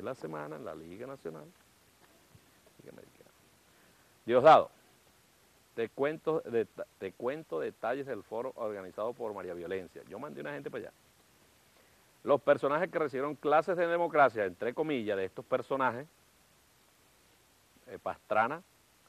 la semana en la Liga Nacional. Liga Americana. Diosdado, te cuento detalles del foro organizado por María Violencia. Yo mandé una gente para allá. Los personajes que recibieron clases de democracia, entre comillas, de estos personajes, Pastrana,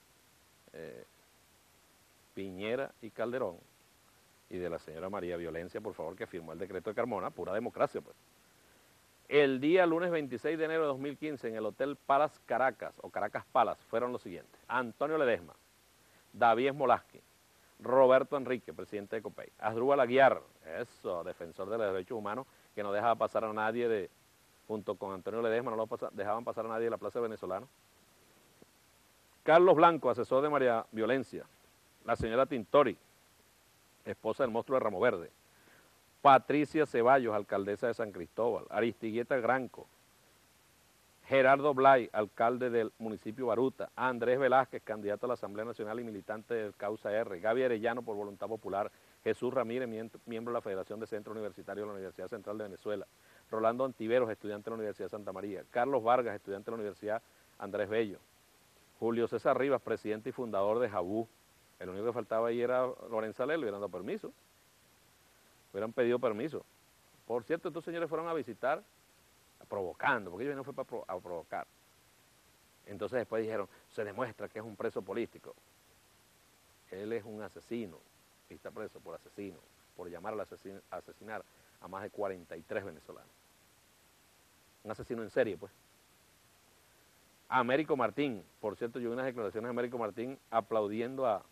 Piñera y Calderón, y de la señora María Violencia, por favor, que firmó el decreto de Carmona, pura democracia, pues. El día lunes 26 de enero de 2015, en el Hotel Palace Caracas, o Caracas Palace, fueron los siguientes: Antonio Ledesma, David Smolaski, Roberto Enrique, presidente de COPEI, Asdrúbal Aguiar, eso, defensor de los derechos humanos, que no dejaba pasar a nadie junto con Antonio Ledesma, no lo dejaban pasar a nadie de la Plaza Venezolana. Carlos Blanco, asesor de María Violencia, la señora Tintori, esposa del monstruo de Ramo Verde, Patricia Ceballos, alcaldesa de San Cristóbal, Aristigueta Granco, Gerardo Blay, alcalde del municipio Baruta, Andrés Velázquez, candidato a la Asamblea Nacional y militante del Causa R, Gaby Arellano por Voluntad Popular, Jesús Ramírez, miembro de la Federación de Centros Universitarios de la Universidad Central de Venezuela, Rolando Antiveros, estudiante de la Universidad de Santa María, Carlos Vargas, estudiante de la Universidad Andrés Bello, Julio César Rivas, presidente y fundador de Jabú. El único que faltaba ahí era Lorenzo Alel, le hubieran dado permiso, hubieran pedido permiso. Por cierto, estos señores fueron a visitar provocando, porque ellos no fue a provocar. Entonces después dijeron, se demuestra que es un preso político. Él es un asesino, y está preso por asesino, por llamar a asesinar a más de 43 venezolanos. Un asesino en serie, pues. Américo Martín, por cierto, yo vi unas declaraciones de Américo Martín aplaudiendo a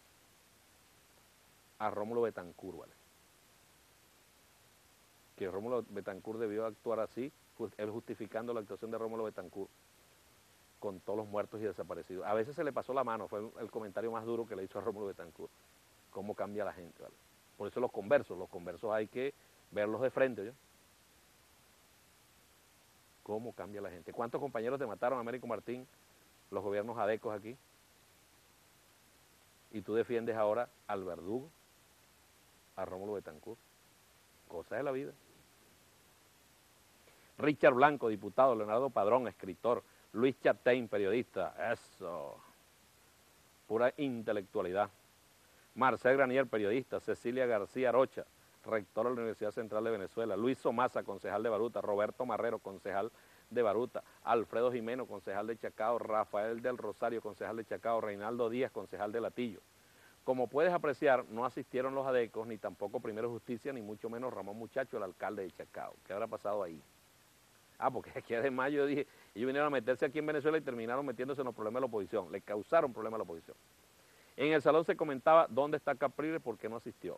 Rómulo Betancourt, ¿vale? Que Rómulo Betancourt debió actuar así, él justificando la actuación de Rómulo Betancourt con todos los muertos y desaparecidos. A veces se le pasó la mano, fue el comentario más duro que le hizo a Rómulo Betancourt. Cómo cambia la gente, ¿vale? Por eso los conversos hay que verlos de frente, ¿yo? Cómo cambia la gente. ¿Cuántos compañeros te mataron, Américo Martín, los gobiernos adecos aquí? Y tú defiendes ahora al verdugo, a Rómulo Betancourt. Cosas de la vida. Richard Blanco, diputado, Leonardo Padrón, escritor, Luis Chatein, periodista, eso, pura intelectualidad. Marcel Granier, periodista, Cecilia García Arocha, rectora de la Universidad Central de Venezuela, Luis Somasa, concejal de Baruta, Roberto Marrero, concejal de Baruta, Alfredo Jimeno, concejal de Chacao, Rafael del Rosario, concejal de Chacao, Reinaldo Díaz, concejal de Latillo. Como puedes apreciar, no asistieron los adecos, ni tampoco Primero Justicia, ni mucho menos Ramón Muchacho, el alcalde de Chacao. ¿Qué habrá pasado ahí? Porque aquí además yo dije, ellos vinieron a meterse aquí en Venezuela y terminaron metiéndose en los problemas de la oposición, le causaron problemas a la oposición. En el salón se comentaba dónde está Capriles, por qué no asistió.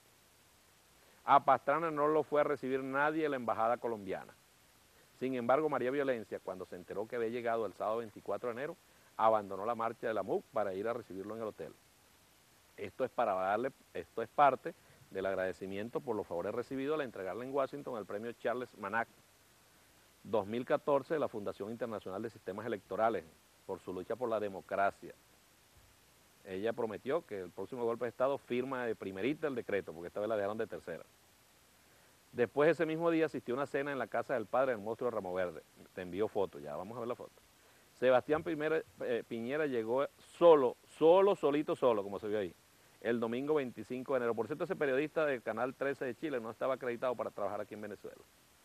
A Pastrana no lo fue a recibir nadie en la embajada colombiana. Sin embargo, María Violencia, cuando se enteró que había llegado el sábado 24 de enero, abandonó la marcha de la MUC para ir a recibirlo en el hotel. Esto es parte del agradecimiento por los favores recibidos al entregarle en Washington el premio Charles Manac 2014 de la Fundación Internacional de Sistemas Electorales por su lucha por la democracia. Ella prometió que el próximo golpe de Estado firma de primerita el decreto, porque esta vez la dejaron de tercera. Después ese mismo día asistió a una cena en la casa del padre del monstruo de Ramo Verde. Te envío fotos, ya vamos a ver la foto. Sebastián Piñera llegó solito, como se vio ahí, el domingo 25 de enero. Por cierto, ese periodista del Canal 13 de Chile no estaba acreditado para trabajar aquí en Venezuela.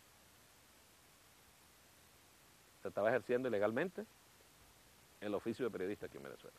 Se estaba ejerciendo ilegalmente el oficio de periodista aquí en Venezuela.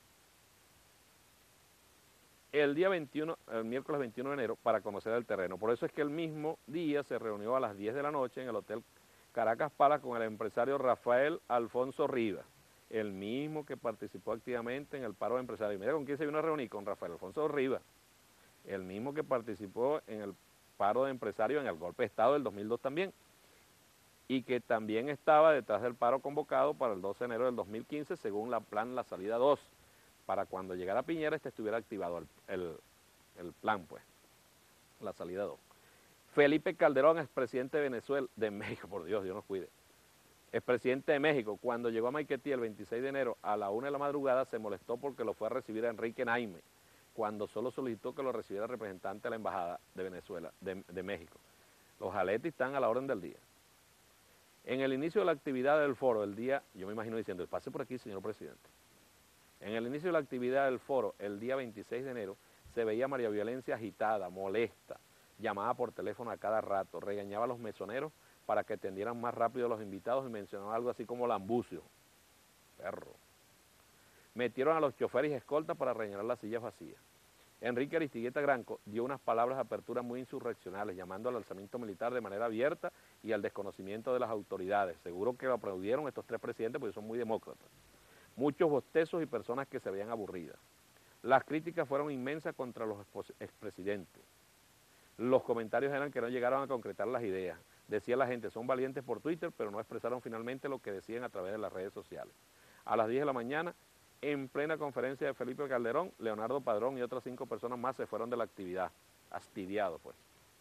El miércoles 21 de enero, para conocer el terreno. Por eso es que el mismo día se reunió a las 10 de la noche en el Hotel Caracas Palace con el empresario Rafael Alfonso Rivas, el mismo que participó activamente en el paro de empresarios. Mira con quién se vino a reunir, con Rafael Alfonso Rivas, el mismo que participó en el paro de empresarios en el golpe de Estado del 2002 también, y que también estaba detrás del paro convocado para el 12 de enero del 2015, según la plan La Salida 2, para cuando llegara Piñera estuviera activado el plan, pues, La Salida 2. Felipe Calderón, expresidente de México, por Dios nos cuide, expresidente de México, cuando llegó a Maiquetía el 26 de enero a la 1 de la madrugada, se molestó porque lo fue a recibir a Enrique Naime, cuando solo solicitó que lo recibiera el representante de la Embajada de Venezuela, de México. Los jaletes están a la orden del día. En el inicio de la actividad del foro, el día, yo me imagino diciendo, pase por aquí, señor presidente. En el inicio de la actividad del foro, el día 26 de enero, se veía a María Violencia agitada, molesta, llamaba por teléfono a cada rato, regañaba a los mesoneros para que atendieran más rápido a los invitados y mencionaba algo así como lambucio. Perro. Metieron a los choferes y escoltas para rellenar las sillas vacías. Enrique Aristigueta Granco dio unas palabras de apertura muy insurreccionales, llamando al alzamiento militar de manera abierta y al desconocimiento de las autoridades. Seguro que lo aplaudieron estos tres presidentes porque son muy demócratas. Muchos bostezos y personas que se veían aburridas. Las críticas fueron inmensas contra los expresidentes. Los comentarios eran que no llegaron a concretar las ideas. Decía la gente, son valientes por Twitter, pero no expresaron finalmente lo que decían a través de las redes sociales. A las 10 de la mañana, en plena conferencia de Felipe Calderón, Leonardo Padrón y otras 5 personas más se fueron de la actividad, hastidiados pues.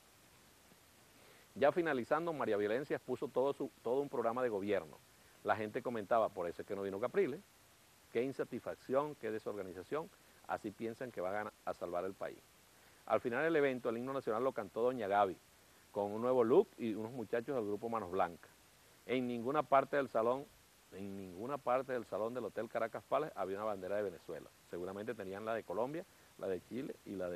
Ya finalizando, María Violencia expuso todo un programa de gobierno. La gente comentaba, por eso es que no vino Capriles, qué insatisfacción, qué desorganización, así piensan que van a salvar el país. Al final del evento, el himno nacional lo cantó doña Gaby, con un nuevo look y unos muchachos del grupo Manos Blancas. En ninguna parte del salón del Hotel Caracas Palace había una bandera de Venezuela. Seguramente tenían la de Colombia, la de Chile y la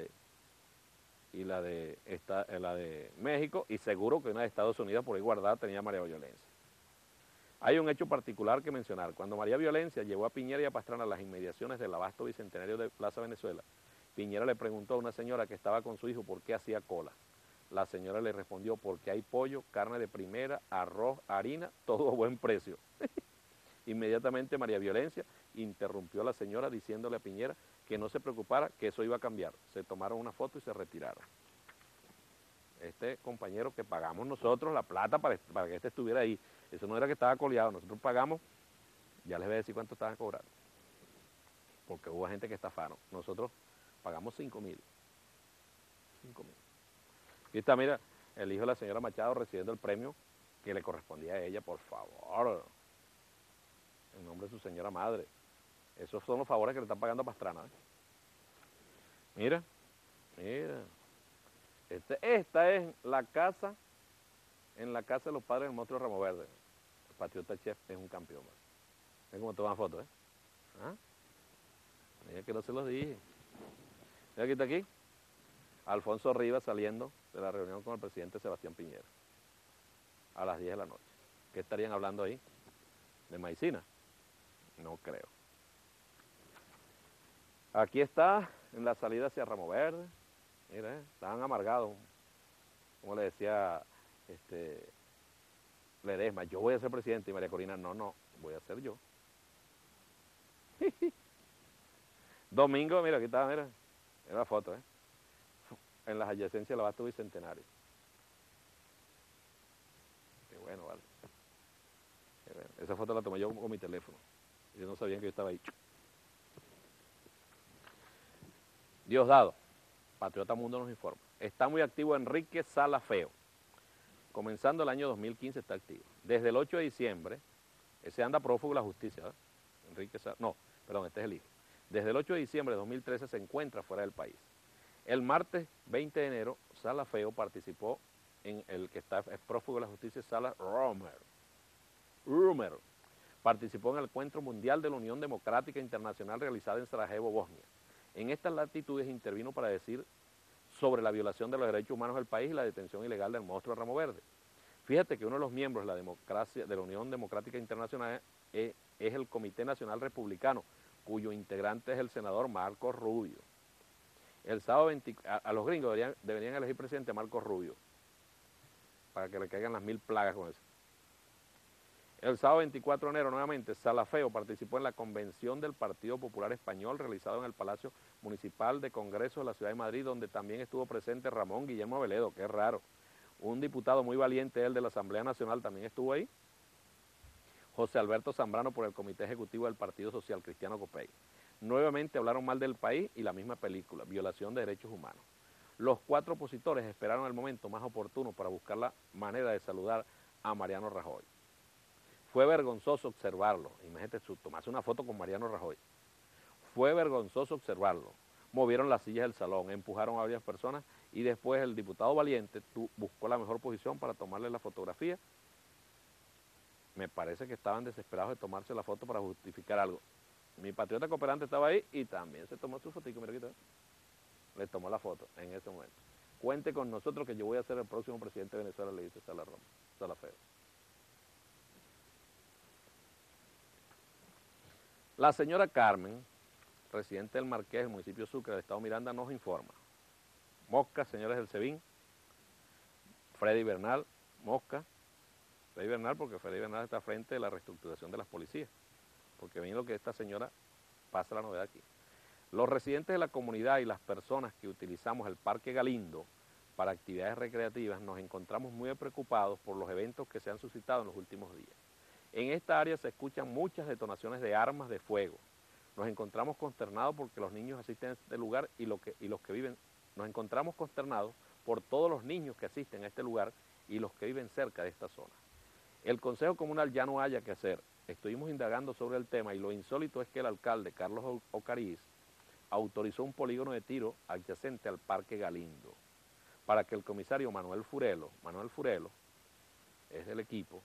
de México, y seguro que una de Estados Unidos por ahí guardada tenía María Violencia. Hay un hecho particular que mencionar. Cuando María Violencia llevó a Piñera y a Pastrana a las inmediaciones del abasto bicentenario de Plaza Venezuela, Piñera le preguntó a una señora que estaba con su hijo por qué hacía cola. La señora le respondió, porque hay pollo, carne de primera, arroz, harina, todo a buen precio. Inmediatamente María Violencia interrumpió a la señora diciéndole a Piñera que no se preocupara, que eso iba a cambiar. Se tomaron una foto y se retiraron. Este compañero que pagamos nosotros la plata para que este estuviera ahí, eso no era que estaba coleado, nosotros pagamos, ya les voy a decir cuánto estaban cobrando, porque hubo gente que estafaron. Nosotros pagamos 5.000. 5.000. Aquí está, mira, el hijo de la señora Machado recibiendo el premio que le correspondía a ella, por favor, en nombre de su señora madre. Esos son los favores que le están pagando a Pastrana. Mira, mira. Esta es la casa, en la casa de los padres del monstruo Ramo Verde. El Patriota Chef es un campeón. Mira cómo toman fotos, ¿eh? ¿Ah? Mira que no se los dije. Mira aquí está aquí. Alfonso Rivas saliendo de la reunión con el presidente Sebastián Piñera. A las 10 de la noche. ¿Qué estarían hablando ahí? ¿De medicina? No creo. Aquí está, en la salida hacia Ramo Verde. Mira, estaban amargados. Como le decía Ledesma, yo voy a ser presidente. Y María Corina, no, voy a ser yo. Domingo, mira, aquí está, mira. Era la foto, ¿eh? En las adyacencias del abasto bicentenario. Qué bueno, vale. Qué bueno. Esa foto la tomé yo con mi teléfono. Ellos no sabían que yo estaba ahí. Diosdado, Patriota Mundo nos informa. Está muy activo Enrique Sala Feo. Comenzando el año 2015 está activo. Desde el 8 de diciembre, ese anda prófugo de la justicia, ¿verdad? Enrique Sala, no, perdón, este es el hijo. Desde el 8 de diciembre de 2013 se encuentra fuera del país. El martes 20 de enero, Sala Feo participó en el que es prófugo de la justicia, Sala Rumer. Participó en el Encuentro Mundial de la Unión Democrática Internacional realizado en Sarajevo, Bosnia. En estas latitudes intervino para decir sobre la violación de los derechos humanos del país y la detención ilegal del monstruo Ramo Verde. Fíjate que uno de los miembros de la Unión Democrática Internacional es el Comité Nacional Republicano, cuyo integrante es el senador Marco Rubio. El sábado a los gringos deberían elegir presidente a Marco Rubio, para que le caigan las 1000 plagas con eso. El sábado 24 de enero nuevamente, Sala Feo participó en la convención del Partido Popular Español realizado en el Palacio Municipal de Congreso de la Ciudad de Madrid, donde también estuvo presente Ramón Guillermo Veledo, que es raro. Un diputado muy valiente, él de la Asamblea Nacional, también estuvo ahí. José Alberto Zambrano por el Comité Ejecutivo del Partido Social Cristiano Copey. Nuevamente hablaron mal del país y la misma película, violación de derechos humanos. Los 4 opositores esperaron el momento más oportuno para buscar la manera de saludar a Mariano Rajoy. Fue vergonzoso observarlo. Imagínate, tomarse una foto con Mariano Rajoy. Fue vergonzoso observarlo. Movieron las sillas del salón, empujaron a varias personas y después el diputado valiente buscó la mejor posición para tomarle la fotografía me parece que estaban desesperados de tomarse la foto para justificar algo. Mi patriota cooperante estaba ahí y también se tomó su fotico, mira aquí está. Le tomó la foto en ese momento. Cuente con nosotros que yo voy a ser el próximo presidente de Venezuela, le dice Salafeo. La señora Carmen, residente del Marqués, del municipio de Sucre, del estado Miranda, nos informa. Mosca, señores del SEBIN, Freddy Bernal, Mosca, Freddy Bernal, porque Freddy Bernal está frente de la reestructuración de las policías, porque ven lo que esta señora pasa la novedad aquí. Los residentes de la comunidad y las personas que utilizamos el Parque Galindo para actividades recreativas nos encontramos muy preocupados por los eventos que se han suscitado en los últimos días. En esta área se escuchan muchas detonaciones de armas de fuego. Nos encontramos consternados porque los niños asisten a este lugar y los que viven, nos encontramos consternados por todos los niños que asisten a este lugar y los que viven cerca de esta zona. El Consejo Comunal ya no haya que hacer. Estuvimos indagando sobre el tema y lo insólito es que el alcalde Carlos Ocariz autorizó un polígono de tiro adyacente al Parque Galindo para que el comisario Manuel Furelo es del equipo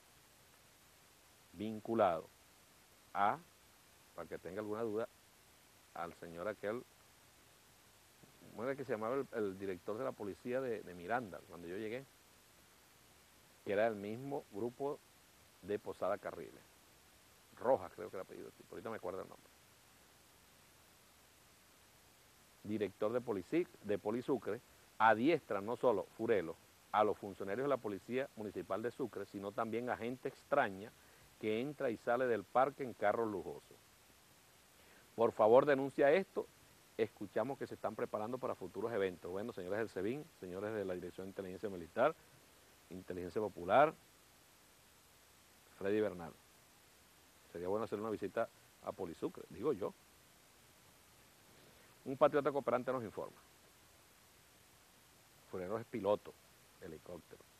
vinculado a, para que tenga alguna duda, al señor aquel, ¿cómo era que se llamaba el director de la policía de Miranda cuando yo llegué? Que era el mismo grupo de Posada Carriles. Rojas creo que era apellido, ahorita me acuerdo el nombre. Director de Polisucre, adiestra no solo Furelo a los funcionarios de la Policía Municipal de Sucre, sino también a gente extraña que entra y sale del parque en carros lujosos. Por favor, denuncia esto. Escuchamos que se están preparando para futuros eventos. Bueno, señores del SEBIN, señores de la Dirección de Inteligencia Militar, Inteligencia Popular, Freddy Bernal. Sería bueno hacer una visita a Polisucre, digo yo. Un patriota cooperante nos informa. Furero es piloto de helicóptero.